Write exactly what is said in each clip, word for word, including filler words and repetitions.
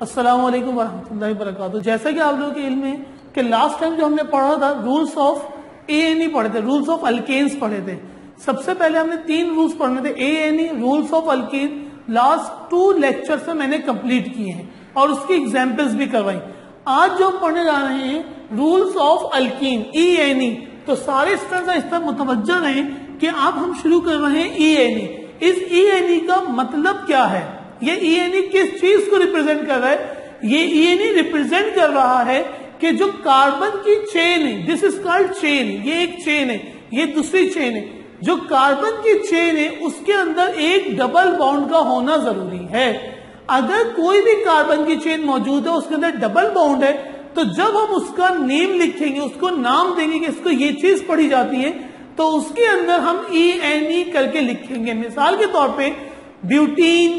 अस्सलाम वालेकुम वरहमतुल्लाहि वबरकातुहू। जैसा कि आप लोगों के इल्म में कि लास्ट टाइम जो हमने पढ़ा था rules of A N E पढ़े थे, रूल्स ऑफ अल्केन्स पढ़े थे। सबसे पहले हमने तीन रूल्स पढ़ने थे, A N E, rules of alkane. Last two lectures में मैंने कंप्लीट किए हैं और उसकी एग्जांपल्स भी करवाई। आज जो हम पढ़ने जा रहे हैं rules of alkene, E N E. तो सारे स्टूडेंट्स इस तरह मुतवज्जा रहे कि आप हम शुरू कर रहे हैं ई एन ई। इस ई एन ई का मतलब क्या है? ये ई एन ई किस चीज को रिप्रेजेंट कर रहा है? ये ई एन ई रिप्रेजेंट कर रहा है कि जो कार्बन की चेन है, दिस इज कॉल्ड चेन, ये एक चेन है, ये दूसरी चेन है। जो कार्बन की चेन है उसके अंदर एक डबल बॉन्ड का होना जरूरी है। अगर कोई भी कार्बन की चेन मौजूद है उसके अंदर डबल बॉन्ड है, तो जब हम उसका नेम लिखेंगे, उसको नाम देंगे कि इसको ये चीज पढ़ी जाती है, तो उसके अंदर हम ई एन ई करके लिखेंगे। मिसाल के तौर पे ब्यूटीन,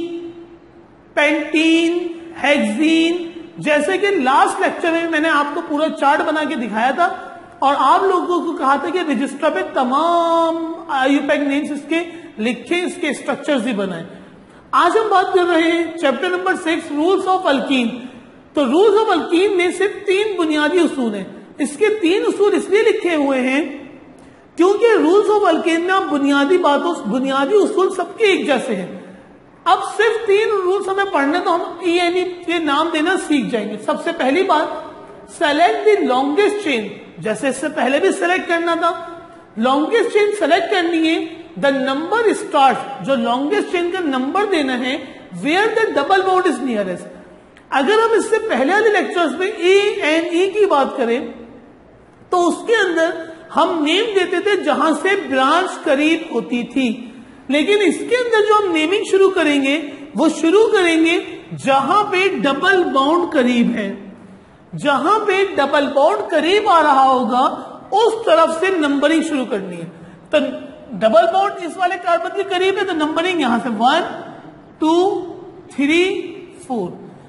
पेंटीन, हेक्सीन। जैसे कि लास्ट लेक्चर में मैंने आपको पूरा चार्ट बना के दिखाया था और आप लोगों को कहा था कि रजिस्टर पे तमाम आईयूपैक नेम्स इसके लिखे, इसके स्ट्रक्चर्स भी बनाए। आज हम बात कर रहे हैं chapter number six, rules of alkene. तो रूल्स ऑफ अल्कीन में सिर्फ तीन बुनियादी उसूल हैं। इसके तीन उसूल इसलिए लिखे हुए हैं क्योंकि रूल्स ऑफ अल्कीन में बुनियादी बातों बुनियादी उसूल सबके एक जैसे हैं। अब सिर्फ तीन रूल्स हमें पढ़ने तो हम ई एन ई के नाम देना सीख जाएंगे। सबसे पहली बात, सेलेक्ट द लॉन्गेस्ट चेन। जैसे इससे पहले भी सेलेक्ट करना था, लॉन्गेस्ट चेन सेलेक्ट करनी है। द नंबर स्टार्ट, जो लॉन्गेस्ट चेन का नंबर देना है, where the double bond is nearest. अगर हम इससे पहले वाले लेक्चर्स में ई एन ई की बात करें तो उसके अंदर हम नेम देते थे जहां से ब्रांच करीब होती थी, लेकिन इसके अंदर जो हम नेमिंग शुरू करेंगे वो शुरू करेंगे जहां पे डबल बॉन्ड करीब है। जहां पे डबल बॉन्ड करीब आ रहा होगा उस तरफ से नंबरिंग शुरू करनी है। तो डबल बॉन्ड इस वाले कार्बन के करीब है तो नंबरिंग यहां से वन, टू, थ्री, फोर।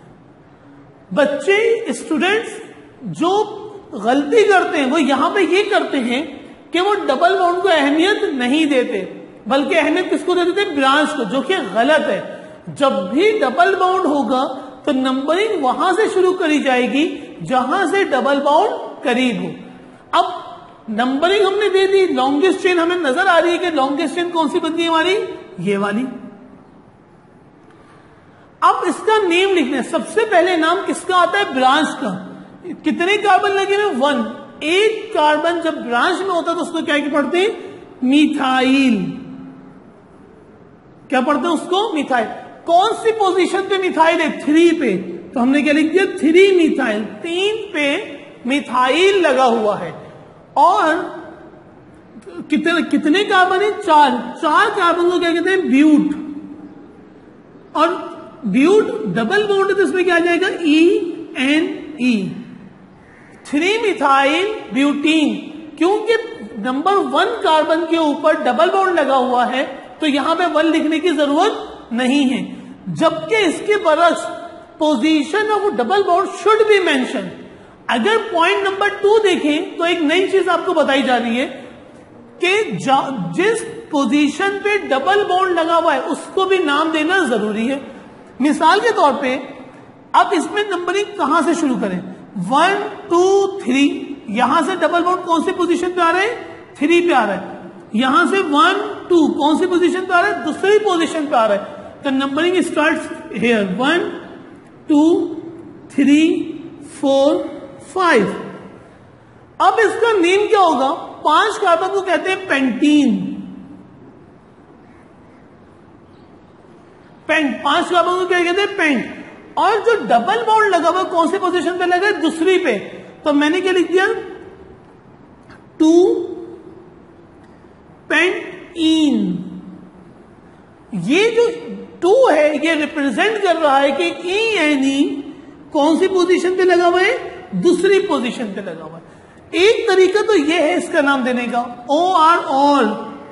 बच्चे, स्टूडेंट्स जो गलती करते हैं वो यहां पे ये करते हैं कि वो डबल बॉन्ड को अहमियत नहीं देते, बल्कि अहमियत किसको देते थे? ब्रांच को, जो कि गलत है। जब भी डबल बॉन्ड होगा तो नंबरिंग वहां से शुरू करी जाएगी जहां से डबल बॉन्ड करीब हो। अब नंबरिंग हमने दे दी, लॉन्गेस्ट चेन हमें नजर आ रही है कि लॉन्गेस्ट चेन कौन सी बनती है हमारी? ये वाली। अब इसका नेम लिखना है। सबसे पहले नाम किसका आता है? ब्रांच का। कितने कार्बन लगे हुए? वन। एक कार्बन जब ब्रांच में होता है तो उसको क्या पढ़ते हैं? मिथाइल। क्या पढ़ते हैं उसको? मिथाइल। कौन सी पोजीशन पे मिथाइल है? थ्री पे। तो हमने क्या लिख दिया? Three methyl. तीन पे मिथाइल लगा हुआ है। और कितने कितने कार्बन है? चार। चार कार्बन को क्या कहते हैं? ब्यूट। और ब्यूट डबल बॉन्ड है तो इसमें क्या आ जाएगा? E N E. Three methyl butene. क्योंकि नंबर वन कार्बन के ऊपर डबल बॉन्ड लगा हुआ है तो यहां पे वन लिखने की जरूरत नहीं है, जबकि इसके बरक्स position of double bond should be mention. अगर पॉइंट नंबर टू देखें तो एक नई चीज आपको बताई जा रही है कि जिस पोजीशन पे डबल बॉन्ड लगा हुआ है उसको भी नाम देना जरूरी है। मिसाल के तौर पे अब इसमें नंबरिंग कहां से शुरू करें? One, two, three. यहां से डबल बॉन्ड कौन सी पोजीशन पे आ रहे हैं? थ्री पे आ रहा है। यहां से वन, टू कौन सी पोजीशन पे आ रहा है? दूसरी पोजीशन पे आ रहा है। तो numbering starts here, one, two, three, four, five. अब इसका नेम क्या होगा? पांच कार्बन को कहते हैं पेंटीन। पेंट। पांच कार्बन को क्या कहते हैं? पेंट। और जो डबल बॉन्ड लगा हुआ कौन सी पोजीशन पे लगा है? दूसरी पे। तो मैंने क्या लिख दिया? Two pentene. ये जो टू है ये रिप्रेजेंट कर रहा है कि ई एन ई कौन सी पोजीशन पे लगा हुआ है? दूसरी पोजीशन पे लगा हुआ है। एक तरीका तो ये है इसका नाम देने का, ओ आर ऑल।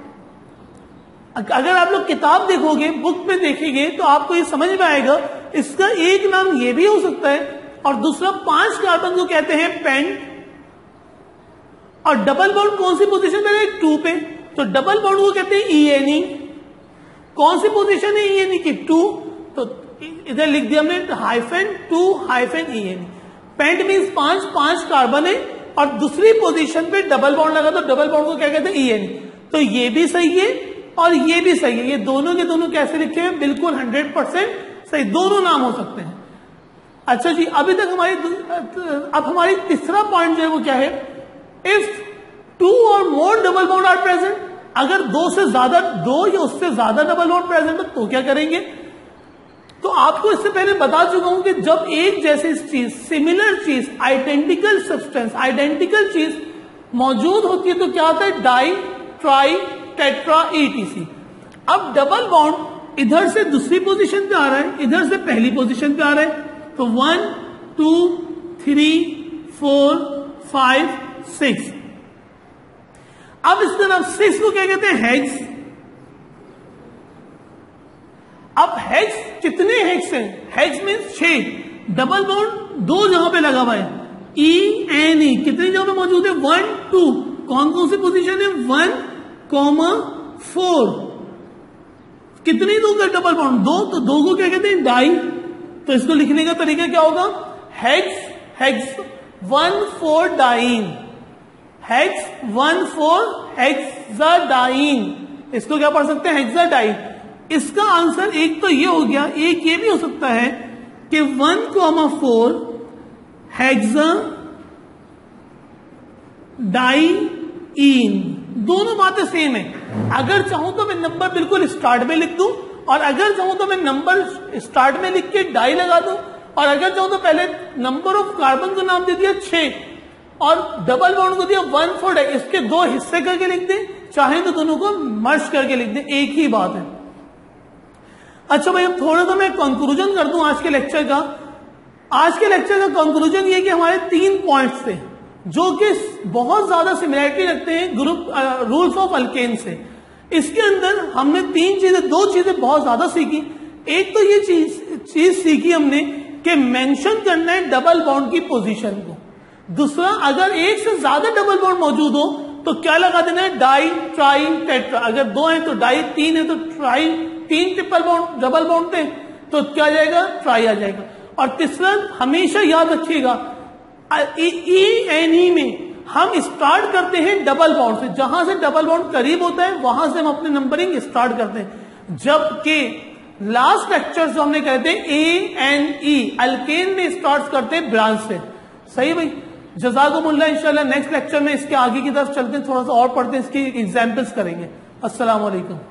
अगर आप लोग किताब देखोगे, बुक में देखेंगे तो आपको ये समझ में आएगा। इसका एक नाम ये भी हो सकता है और दूसरा पांच कार्बन को कहते हैं पेंट। और डबल बॉन्ड कौन सी पोजीशन पे है? टू पे। तो डबल बॉन्ड को कहते हैं ई एन ई। कौन सी पोजीशन है ई एन ई की? टू। तो इधर लिख दिया हमने hyphen two hyphen E N. Pent means पांच, पांच कार्बन है और दूसरी पोजीशन पे डबल बॉन्ड लगा तो डबल बॉन्ड को क्या कहते हैं, ई एन। तो ये भी सही है और ये भी सही है। ये दोनों के दोनों कैसे लिखे हैं, बिल्कुल हंड्रेड परसेंट सही, दोनों नाम हो सकते हैं। अच्छा जी, अभी तक हमारी अब हमारी तीसरा पॉइंट जो है वो क्या है, इफ टू और more double bond are present, अगर दो से ज्यादा, दो या उससे ज्यादा डबल बॉन्ड प्रेजेंट है तो क्या करेंगे। तो आपको इससे पहले बता चुका हूं कि जब एक जैसी चीज, सिमिलर चीज, आइडेंटिकल सब्सटेंस, आइडेंटिकल चीज मौजूद होती है तो क्या होता है, डाई, ट्राई, टेट्रा, ईटीसी। अब डबल बॉन्ड इधर से दूसरी पोजीशन पे आ रहा है, इधर से पहली पोजीशन पे आ रहा है, तो one, two, three, four, five, six. अब इस तरफ सिक्स को क्या कहते हैं, हेक्स। अब हेक्स कितने हेक्स हैं, हेक्स मीन्स छह, डबल बॉन्ड दो जगह पे लगा हुआ है, ई एन ई कितनी जगह पे मौजूद है, वन, टू, कौन कौन सी पोजीशन है, वन, कॉमा, फोर, कितनी दो का डबल बॉन्ड, दो, तो दो को क्या कहते हैं, डाई। तो इसको लिखने का तरीका क्या होगा, hex, hex one four diene, hex one four hexadiene, इसको क्या पढ़ सकते हैं, हेक्साडाइन। इसका आंसर एक तो ये हो गया, एक ये भी हो सकता है कि one comma four hexa diene, दोनों बातें सेम है। अगर चाहूं तो मैं नंबर बिल्कुल स्टार्ट में लिख दूं और अगर चाहूं तो मैं नंबर स्टार्ट में लिख के डाई लगा दूं, और अगर चाहूं तो पहले नंबर ऑफ कार्बन का नाम दे दिया छह और डबल बॉन्ड को दिया वन फोर डाई, इसके दो हिस्से करके लिख दें, चाहे तो दोनों को मर्ज करके लिख दें, एक ही बात है। अच्छा भाई, अब थोड़ा सा मैं कंक्लूजन कर दूं आज के लेक्चर का। आज के लेक्चर का कंक्लूजन ये कि हमारे तीन पॉइंट्स थे जो कि बहुत ज्यादा सिमिलरिटी रखते हैं ग्रुप रूल्स ऑफ अल्केन से। इसके अंदर हमने तीन चीजें, दो चीजें बहुत ज्यादा सीखी। एक तो ये चीज चीज सीखी हमने कि मेंशन करना है डबल बॉन्ड की पोजीशन को। दूसरा, अगर एक से ज्यादा डबल बॉन्ड मौजूद हो तो क्या लगा देना है, डाई, ट्राई, टेट्रा। अगर दो है तो डाई, तीन है तो ट्राई, तीन ट्रिपल बॉन्ड डबल बॉन्ड थे तो क्या आ जाएगा, ट्राई आ जाएगा। और तीसरा, हमेशा याद रखिएगा ई एन ई में हम स्टार्ट करते हैं डबल बॉन्ड से, जहां से डबल बॉन्ड करीब होता है वहां से हम अपनी नंबरिंग स्टार्ट करते हैं। जबकि लास्ट लेक्चर जो हमने कहते हैं ए एन ई अल्केन में स्टार्ट करते हैं ब्रांच से। सही भाई, जज़ाकुमुल्लाह। इंशाल्लाह नेक्स्ट लेक्चर में इसके आगे की तरफ चलते हैं, थोड़ा सा और पढ़ते हैं, इसकी एग्जाम्पल्स करेंगे। अस्सलाम वालेकुम।